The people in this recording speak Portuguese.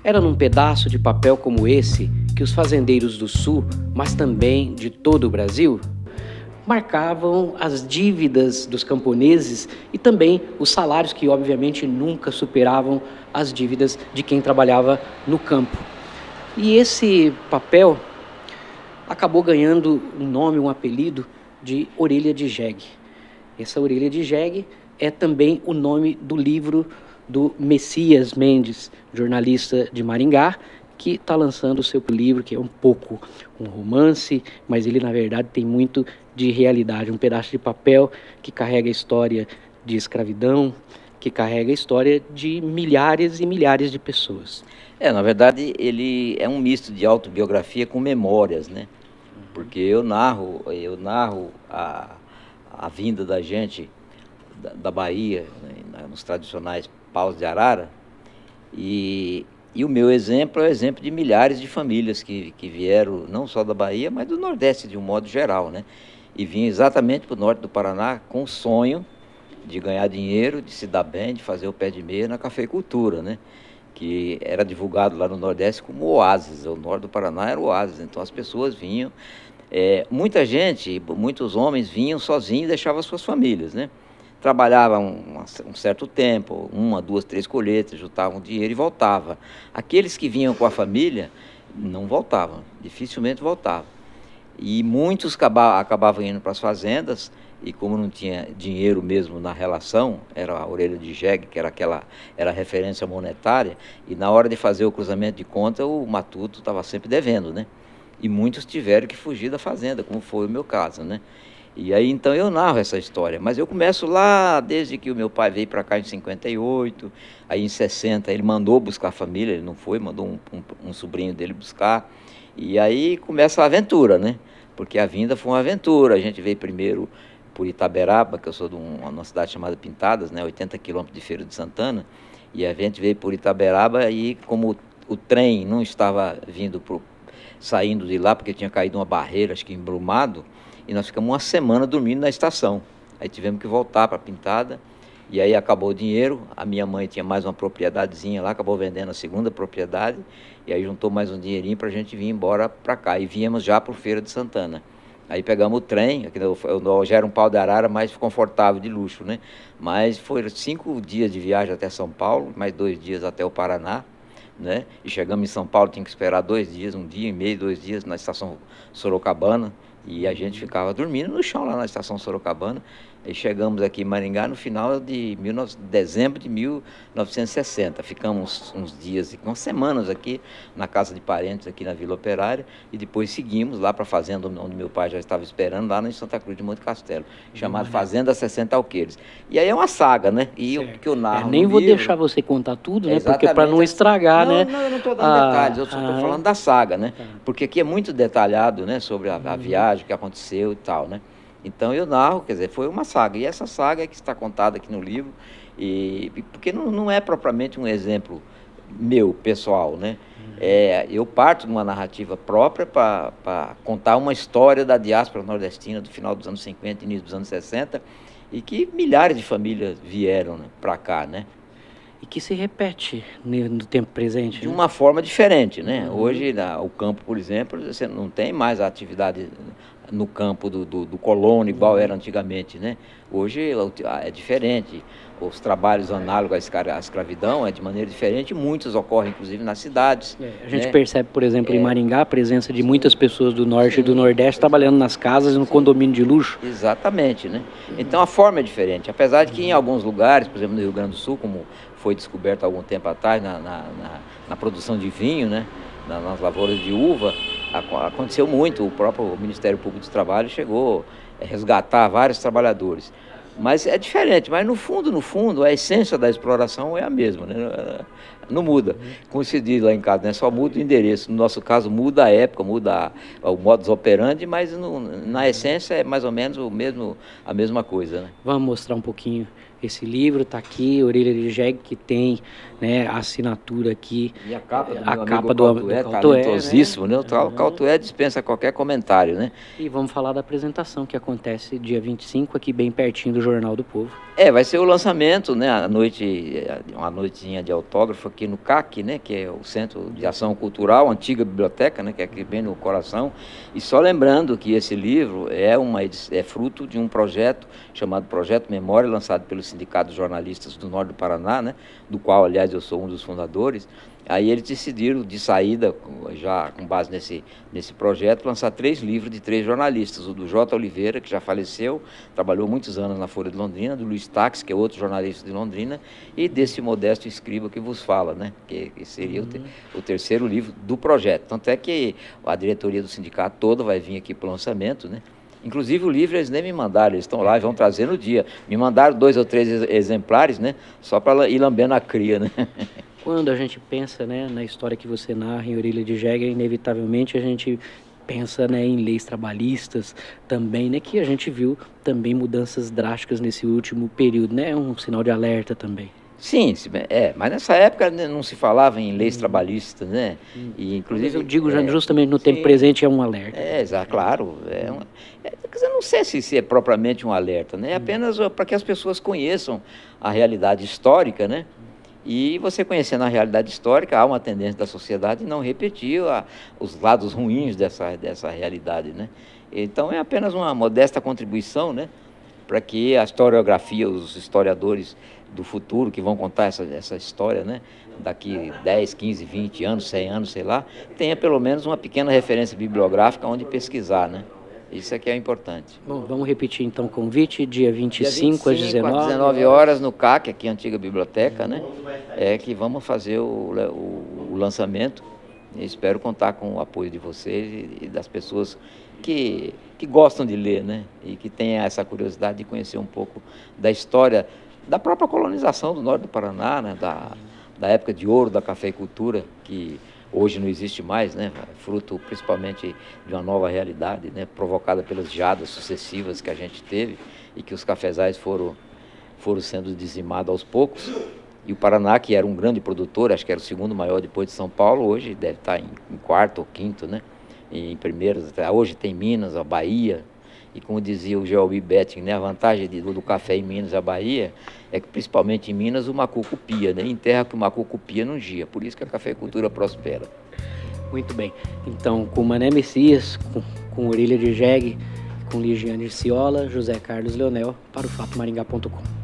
Era num pedaço de papel como esse que os fazendeiros do Sul, mas também de todo o Brasil, marcavam as dívidas dos camponeses e também os salários que, obviamente, nunca superavam as dívidas de quem trabalhava no campo. E esse papel acabou ganhando um nome, um apelido de Orelha de Jegue. Essa Orelha de Jegue é também o nome do livro do Messias Mendes, jornalista de Maringá, que está lançando o seu livro, que é um pouco um romance, mas ele, na verdade, tem muito de realidade, um pedaço de papel que carrega a história de escravidão, que carrega a história de milhares e milhares de pessoas. Na verdade, ele é um misto de autobiografia com memórias, né? Porque eu narro a vinda da gente da Bahia, né, nos tradicionais paus de arara, e o meu exemplo é o exemplo de milhares de famílias que vieram não só da Bahia, mas do Nordeste de um modo geral, né? E vinham exatamente para o norte do Paraná com o sonho de ganhar dinheiro, de se dar bem, de fazer o pé de meia na cafeicultura, né? Que era divulgado lá no Nordeste como oásis. O norte do Paraná era oásis, então as pessoas vinham. Muita gente, muitos homens vinham sozinhos e deixavam suas famílias, né? Trabalhavam um certo tempo, 1, 2, 3 colheitas, juntavam dinheiro e voltavam. Aqueles que vinham com a família não voltavam, dificilmente voltavam. E muitos acabavam indo para as fazendas, e como não tinha dinheiro mesmo na relação, era a Orelha de Jegue, que era a referência monetária, e na hora de fazer o cruzamento de conta, o matuto estava sempre devendo, né? E muitos tiveram que fugir da fazenda, como foi o meu caso, né? E aí, então, eu narro essa história, mas eu começo lá desde que o meu pai veio para cá em 58, aí em 60 ele mandou buscar a família, ele não foi, mandou um sobrinho dele buscar, e aí começa a aventura, né? Porque a vinda foi uma aventura. A gente veio primeiro por Itaberaba, que eu sou de uma cidade chamada Pintadas, né? 80 quilômetros de Feira de Santana, e a gente veio por Itaberaba e como o trem não estava saindo de lá, porque tinha caído uma barreira, acho que embrumado, e nós ficamos uma semana dormindo na estação. Aí tivemos que voltar para Pintada, e aí acabou o dinheiro. A minha mãe tinha mais uma propriedadezinha lá, acabou vendendo a segunda propriedade, e aí juntou mais um dinheirinho para a gente vir embora para cá. E viemos já para Feira de Santana. Aí pegamos o trem, aqui já era um pau de arara mais confortável, de luxo, né? Mas foram 5 dias de viagem até São Paulo, mais 2 dias até o Paraná, né? E chegamos em São Paulo, tinha que esperar 2 dias, 1 dia e meio, 2 dias na estação Sorocabana, e a gente ficava dormindo no chão lá na estação Sorocabana. E chegamos aqui em Maringá no final de dezembro de 1960. Ficamos uns dias, umas semanas aqui na casa de parentes aqui na Vila Operária, e depois seguimos lá para a fazenda onde meu pai já estava esperando, lá em Santa Cruz de Monte Castelo, chamada Fazenda 60 Alqueires. E aí é uma saga, né? E o que eu narro nem vou deixar você contar tudo, né? Porque para não estragar, não, né? Não, eu não estou dando detalhes, eu só estou falando da saga, né? Porque aqui é muito detalhado, né? Sobre a viagem, o que aconteceu e tal, né? Então eu narro, quer dizer, foi uma saga, e essa saga é que está contada aqui no livro, porque não é propriamente um exemplo meu, pessoal, né? Eu parto de uma narrativa própria para contar uma história da diáspora nordestina do final dos anos 50 e início dos anos 60, e que milhares de famílias vieram, né, para cá, né? E que se repete no tempo presente. De uma forma diferente, né? Hoje, o campo, por exemplo, você não tem mais a atividade no campo do colono igual era antigamente, né? Hoje é diferente. Os trabalhos análogos à escravidão é de maneira diferente, muitos ocorrem inclusive nas cidades. A gente percebe, por exemplo, em Maringá, a presença de muitas pessoas do norte e do nordeste trabalhando nas casas e no condomínio de luxo. Exatamente, né? Então a forma é diferente, apesar de que em alguns lugares, por exemplo no Rio Grande do Sul, como foi descoberto há algum tempo atrás na produção de vinho, né? Nas lavouras de uva, aconteceu muito. O próprio Ministério Público do Trabalho chegou a resgatar vários trabalhadores. Mas é diferente, mas no fundo, a essência da exploração é a mesma, né? Não muda. Como se diz lá em casa, né? Só muda o endereço. No nosso caso, muda a época, muda o modus operandi, mas na essência é mais ou menos a mesma coisa, né? Vamos mostrar um pouquinho esse livro, está aqui, Orelha de Jegue, que tem, né, a assinatura aqui. E a capa do Cautué, talentosíssimo, né? O Cautué dispensa qualquer comentário, né? E vamos falar da apresentação que acontece dia 25, aqui bem pertinho do Jornal do Povo. Vai ser o lançamento, né? Uma noitinha de autógrafo aqui. aqui no CAC, né, que é o Centro de Ação Cultural, a antiga biblioteca, né, que é aqui bem no coração. E só lembrando que esse livro é fruto de um projeto chamado Projeto Memória, lançado pelo Sindicato de Jornalistas do Norte do Paraná, né, do qual, aliás, eu sou um dos fundadores. Aí eles decidiram, de saída, já com base nesse projeto, lançar 3 livros de 3 jornalistas. O do J. Oliveira, que já faleceu, trabalhou muitos anos na Folha de Londrina, do Luiz Tax, que é outro jornalista de Londrina, e desse Modesto Escriba que vos fala, né? Que seria o terceiro livro do projeto. Tanto é que a diretoria do sindicato toda vai vir aqui para o lançamento, né? Inclusive o livro eles nem me mandaram, eles estão lá e vão trazer no dia. Me mandaram 2 ou 3 exemplares, né? Só para ir lambendo a cria, né? Quando a gente pensa, né, na história que você narra em Orelha de Jegue, inevitavelmente a gente pensa, né, em leis trabalhistas também, né, que a gente viu também mudanças drásticas nesse último período, né, um sinal de alerta também. Sim, mas nessa época, né, não se falava em leis trabalhistas, né? E, inclusive, eu digo justamente no tempo presente é um alerta. Claro. Quer dizer, não sei se é propriamente um alerta, né? É apenas para que as pessoas conheçam a realidade histórica, né? E você conhecendo a realidade histórica, há uma tendência da sociedade não repetir os lados ruins dessa realidade, né? Então é apenas uma modesta contribuição, né, para que a historiografia, os historiadores do futuro que vão contar essa história, né, daqui 10, 15, 20 anos, 100 anos, sei lá, tenha pelo menos uma pequena referência bibliográfica onde pesquisar, né? Isso é que é importante. Bom, vamos repetir então o convite, dia 25 às 19 às 19 horas no CAC, aqui a antiga biblioteca, né? É que vamos fazer o lançamento. Eu espero contar com o apoio de vocês e das pessoas que gostam de ler, né? E que têm essa curiosidade de conhecer um pouco da história da própria colonização do norte do Paraná, né? Da época de ouro da cafeicultura, que hoje não existe mais, né? Fruto principalmente de uma nova realidade, né? Provocada pelas geadas sucessivas que a gente teve e que os cafezais foram sendo dizimados aos poucos. E o Paraná, que era um grande produtor, acho que era o segundo maior depois de São Paulo, hoje deve estar em quarto ou quinto, né? Em primeiros, hoje tem Minas, a Bahia. E como dizia o Geobi Betting, né, a vantagem do café em Minas e a Bahia é que, principalmente em Minas, o macuco pia, né? Em terra que o macuco pia não gia, por isso que a cafeicultura prospera. Muito bem. Então, com Mané Messias, com Orelha de Jegue, com Ligiane Ciola, José Carlos Leonel, para o fatomaringá.com.